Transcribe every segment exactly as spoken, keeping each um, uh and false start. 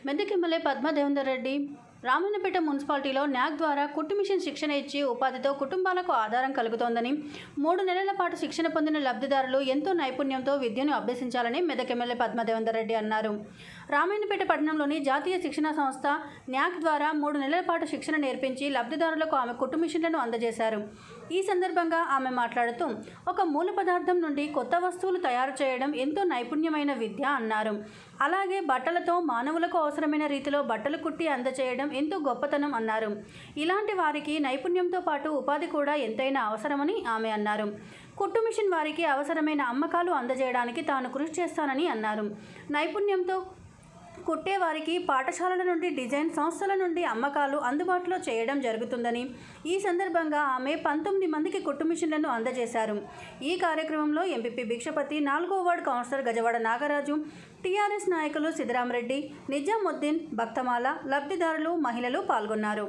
Medak MLA Padma Devender Reddy Ramannapet మున్సిపాలిటీలో NAC ద్వారా కుట్టు మిషన్ శిక్షణ ఇచ్చి ఉపాధితో కుటుంబాలకు ఆధారం కలుగుతోందని, మూడు నెలల పాటు శిక్షణ పొందిన లబ్ధిదారులు ఎంతో నైపుణ్యంతో విద్యను అభ్యసించాలని మెదక్ ఎమ్మెల్యే పద్మా దేవేందర్ రెడ్డి అన్నారు. రామాయణపేట పట్టణంలోని జాతీయ శిక్షణ సంస్థ న్యాక్ ద్వారా మూడు నెలల పాటు శిక్షణ నేర్పించి లబ్ధిదారులకు ఆమె కుట్టు మిషన్లను అందజేశారు. ఈ సందర్భంగా ఆమె మాట్లాడుతూ, ఒక మూల పదార్థం నుండి కొత్త వస్తువులు తయారు చేయడం ఎంతో నైపుణ్యమైన విద్య అన్నారు. అలాగే బట్టలతో మానవులకు అవసరమైన రీతిలో బట్టలు కుట్టి అందజేయడం ఎంతో గొప్పతనం అన్నారు. ఇలాంటి వారికి నైపుణ్యంతో పాటు ఉపాధి కూడా ఎంతైనా అవసరమని ఆమె అన్నారు. కుట్టు మిషన్ వారికి అవసరమైన అమ్మకాలు అందజేయడానికి తాను కృషి చేస్తానని అన్నారు. నైపుణ్యంతో కుట్టేవారికి పాఠశాలల నుండి డిజైన్ సంస్థల నుండి అమ్మకాలు అందుబాటులో చేయడం జరుగుతుందని, ఈ సందర్భంగా ఆమె పంతొమ్మిది మందికి కుట్టు మిషన్లను అందజేశారు. ఈ కార్యక్రమంలో ఎంపీపీ భిక్షపతి, నాలుగో ward councillor Gajawada Nagaraju, TRS నాయకులు సిద్ధరామరెడ్డి, నిజాముద్దీన్, భక్తమాల, లబ్ధిదారులు, మహిళలు పాల్గొన్నారు.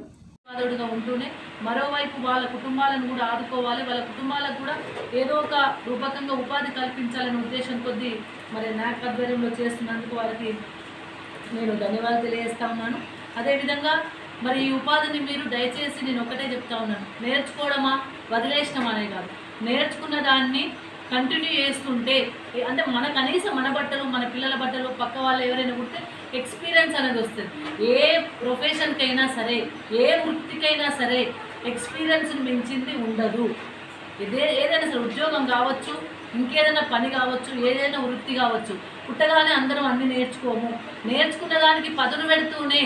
ఉంటూనే మరోవైపు వాళ్ళ కుటుంబాలను కూడా ఆదుకోవాలి, వాళ్ళ కుటుంబాలకు కూడా ఏదో ఒక రూపకంగా ఉపాధి కల్పించాలనే ఉద్దేశం కొద్దీ మరి న్యాక్ ఆధ్వర్యంలో చేస్తున్నందుకు వాళ్ళకి నేను ధన్యవాదాలు తెలియజేస్తా ఉన్నాను. అదేవిధంగా మరి ఈ ఉపాధిని మీరు దయచేసి నేను ఒకటే చెప్తా ఉన్నాను, నేర్చుకోవడమా వదిలేసినామా అనే కాదు, నేర్చుకున్న దాన్ని కంటిన్యూ చేస్తుంటే అంటే మన కనీసం మన బట్టలు మన పిల్లల బట్టలు పక్క వాళ్ళు ఎవరైనా కుడితే ఎక్స్పీరియన్స్ అనేది వస్తుంది. ఏ ప్రొఫెషన్కైనా సరే, ఏ వృత్తికైనా సరే ఎక్స్పీరియన్స్ని మించింది ఉండదు. ఇదే ఏదైనా సరే ఉద్యోగం కావచ్చు, ఇంకేదైనా పని కావచ్చు, ఏదైనా వృత్తి కావచ్చు, పుట్టగానే అందరం అన్నీ నేర్చుకోము. నేర్చుకున్న దానికి పదును పెడుతూనే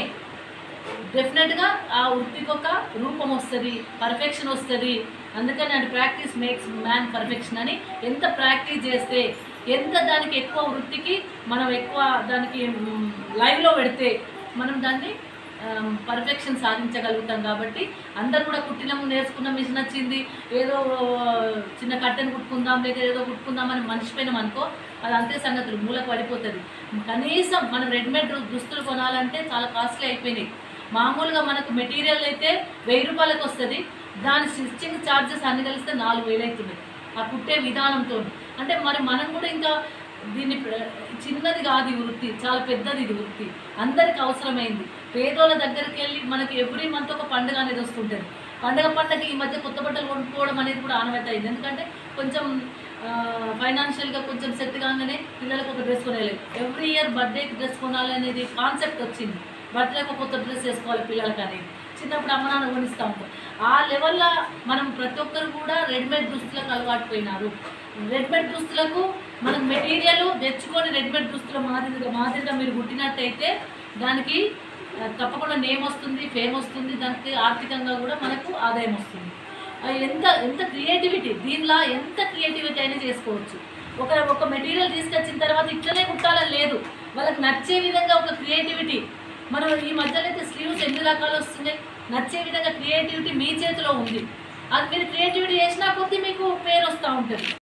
డెఫినెట్గా ఆ వృత్తికి ఒక రూపం వస్తుంది, పర్ఫెక్షన్ వస్తుంది. అందుకని అది ప్రాక్టీస్ మేక్స్ మ్యాన్ పర్ఫెక్షన్ అని, ఎంత ప్రాక్టీస్ చేస్తే ఎంత దానికి ఎక్కువ వృత్తికి మనం ఎక్కువ దానికి లైవ్లో పెడితే మనం దాన్ని పర్ఫెక్షన్ సాధించగలుగుతాం. కాబట్టి అందరు కూడా కుట్టినాము, నేర్చుకున్న మిషన్ వచ్చింది, ఏదో చిన్న కట్టెను కుట్టుకుందాం లేదా ఏదో కుట్టుకుందామని మర్చిపోయినాం అనుకో, అది అంతే సంగతులు మూలకు పడిపోతుంది. కనీసం మనం రెడీమేడ్ దుస్తులు కొనాలంటే చాలా కాస్ట్లీ అయిపోయినాయి. మామూలుగా మనకు మెటీరియల్ అయితే వెయ్యి రూపాయలకు వస్తుంది, దాని స్టిచ్చింగ్ ఛార్జెస్ అన్ని కలిస్తే నాలుగు వేలు అవుతున్నాయి ఆ కుట్టే విధానంతో. అంటే మరి మనం కూడా ఇంకా దీన్ని చిన్నది కాదు, ఈ వృత్తి చాలా పెద్దది. ఇది వృత్తి అందరికి అవసరమైంది. పేదోళ్ళ దగ్గరికి వెళ్ళి మనకి ఎవ్రీ మంత్ ఒక పండుగ అనేది వస్తుంటుంది. పండుగ పండుగకి ఈ మధ్య కొత్త బట్టలు కొనుక్కోవడం అనేది కూడా ఆనవాయితీ అయింది. ఎందుకంటే కొంచెం ఫైనాన్షియల్గా కొంచెం సెట్ కాగానే పిల్లలకు ఒక డ్రెస్ కొనేయాలి. ఎవ్రీ ఇయర్ బర్త్డేకి డ్రెస్ కొనాలి అనేది కాన్సెప్ట్ వచ్చింది. బర్త్డేకి ఒక కొత్త డ్రెస్ వేసుకోవాలి పిల్లలకి అనేది చిన్నప్పుడు అమ్మ నాన్న కొనిస్తూ ఉంటాం. ఆ లెవెల్లో మనం ప్రతి ఒక్కరు కూడా రెడీమేడ్ దుస్తులకు అలవాటు పోయినారు. రెడీమేడ్ దుస్తులకు మనకు మెటీరియల్ తెచ్చుకొని రెడీమేడ్ దుస్తుల మాదిరిగా మాదిరిగా మీరు కుట్టినట్టయితే దానికి తప్పకుండా నేమ్ వస్తుంది, ఫేమ్ వస్తుంది, దానికి ఆర్థికంగా కూడా మనకు ఆదాయం వస్తుంది. ఎంత ఎంత క్రియేటివిటీ దీనిలా ఎంత క్రియేటివిటీ అయినా చేసుకోవచ్చు. ఒక ఒక మెటీరియల్ తీసుకొచ్చిన తర్వాత ఇట్లనే కుట్టాలని లేదు, వాళ్ళకి నచ్చే విధంగా ఒక క్రియేటివిటీ. మనం ఈ మధ్యలో అయితే స్లీవ్స్ ఎన్ని రకాలు వస్తున్నాయి, నచ్చే విధంగా క్రియేటివిటీ మీ చేతిలో ఉంది. అది మీరు క్రియేటివిటీ చేసినా కొద్దీ మీకు పేరు వస్తూ ఉంటుంది.